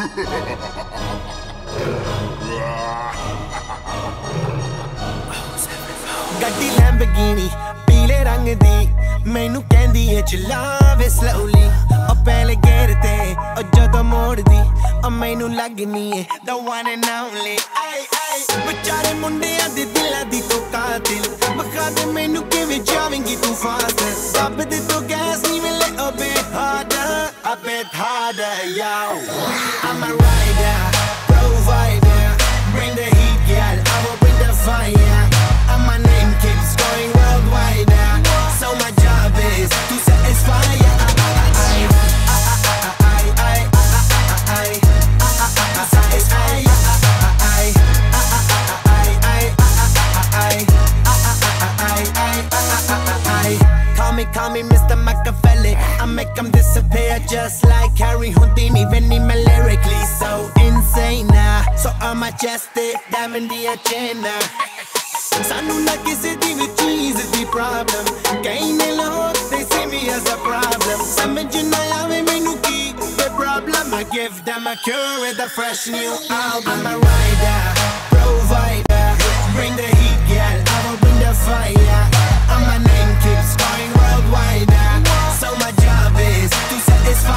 ਗੱਡੀ ਲੈਂਬਰਗਿਨੀ ਪੀਲੇ ਰੰਗ ਦੀ ਮੈਨੂੰ ਕਹਿੰਦੀ ਏ ਚਲਾਵੇ ਸਲੋਲੀ ਉਹ ਪਹਿਲੇ ਗੇਰ ਤੇ ਉਹ ਜਦੋਂ ਮੋੜਦੀ ਉਹ ਮੈਨੂੰ ਲੱਗਨੀ ਏ the one and only ਵਿਚਾਰੇ ਮੁੰਡਿਆਂ ਦੇ ਦਿਲਾਂ ਦੀ ਤੂੰ ਕਾਤਿਲ ਵਿਖਾ ਦੇ ਮੈਨੂੰ ਕਿਵੇਂ ਜਾਵੇਂਗੀ ਤੂੰ ਫਾਸਟ ਦੱਬ ਦੇ ਤੂੰ ਗੈਸ ਨੀ ਮਿਲੇ a bit harder yo I'm a rider provider bring the heat girl I will bring the fire and my name keeps going worldwide so my job is to satisfy Call me Mr. Machiavelli I make them disappear just like Harry Houdini When I'm lyrically so insane So I'm majestic, diamond the agenda Sanu na kisi di vi cheese di problem Kahin ne lahore, they see me as a problem Samajh na aave mainu ki the problem I give them a cure with a fresh new album I'm a rider, provider Bring the heat girl, I will bring the fire And my name keeps going worldwide So my job is to satisfy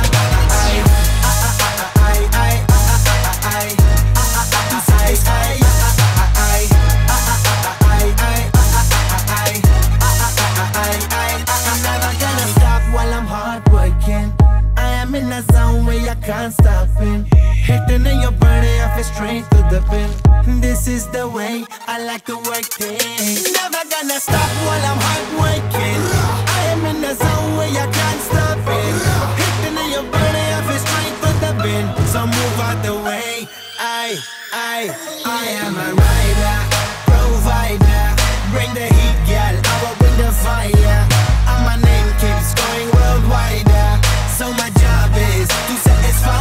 I'm never gonna stop while I'm hard working I am in a zone where I can't stop it Hitting in your body, I feel straight to the pin This is the way I like to work things Never gonna stop while I'm hard working I am in a zone where I can't stop it Hitting in your body, I feel straight to the pin So move out the way I am a rider, provider Bring the heat, girl, I will bring the fire And my name keeps going worldwide So my job is to satisfy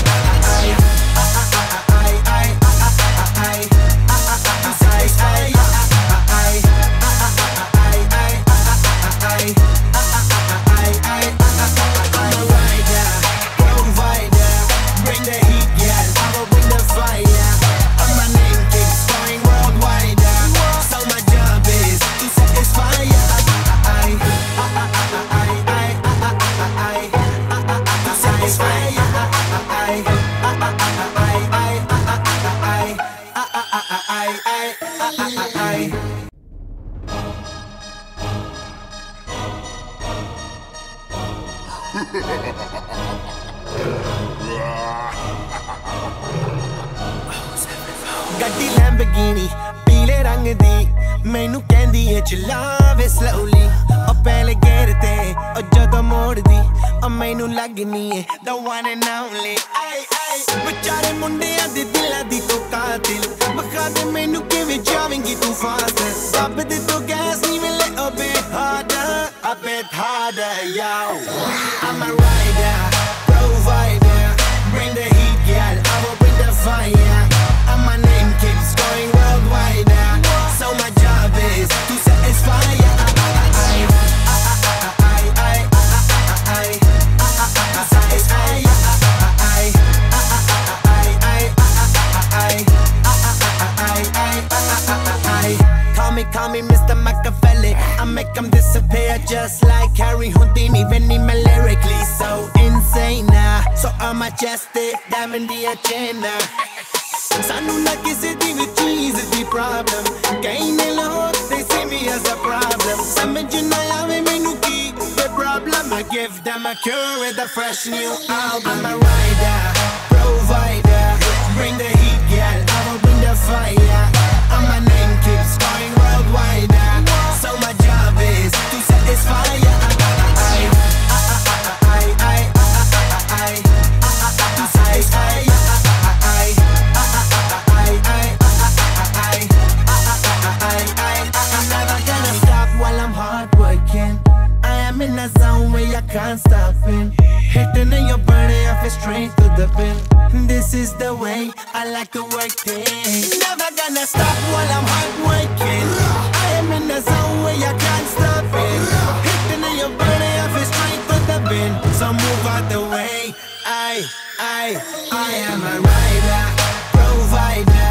ਗੱਡੀ Lamborghini ਪੀਲੇ ਰੰਗ ਦੀ ਮੈਨੂੰ ਕਹਿੰਦੀ ਏ ਚਲਾਵੇ slowly ਉਹ ਪਹਿਲੇ ਗੇਰ ਤੇ ਉਹ ਜਦੋਂ ਮੋੜਦੀ ਉਹ ਮੈਨੂੰ ਲੱਗਨੀ ਏ the one and only ਵਿਚਾਰੇ ਮੁੰਡਿਆਂ ਦੇ ਦਿਲਾਂ ਦੀ ਤੂੰ ਕਾਤਿਲ ਵਿਖਾ ਦੇ ਮੈਨੂੰ ਕਿਵੇਂ ਜਾਵੇਂਗੀ ਤੂੰ ਫਾਸਟ ਦੱਬ ਦੇ ਤੂੰ ਗੈਸ ਨੀ ਮਿਲੇ a bit harder yo I'm a rider, provider Bring the heat girl, I will bring the fire And my name keeps going worldwide So my job is to satisfy Call me Mr. Machiavelli I make them disappear just like Harry Houdini When I'm lyrically so insane So I'm majestic, diamond the agenda Sanu na kisi di vi cheese di problem Kahin ne lahore, they see me as a problem Samajh na aave mainu ki the problem I give them a cure with a fresh new album I'm a rider, provider Bring the heat girl, I will bring the fire And my name keeps going worldwide So my job is to satisfy I'm never gonna stop while I'm hard working I am in a zone where I can't stop it Hitting in your body, I feel straight to the pin This is the way I like to work things Never gonna stop while I'm hard working I am in a zone where I can't stop it Hitting in your body, I feel straight to the pin So move out the way I am a rider, provider.